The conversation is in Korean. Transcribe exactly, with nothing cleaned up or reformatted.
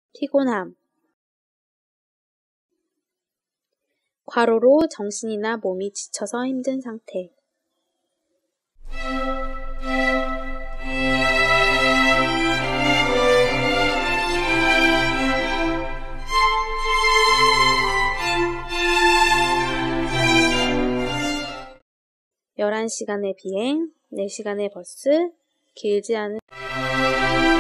피곤함. 과로로 정신이나 몸이 지쳐서 힘든 상태. 열한 시간의 비행, 네 시간의 버스, 길지 않은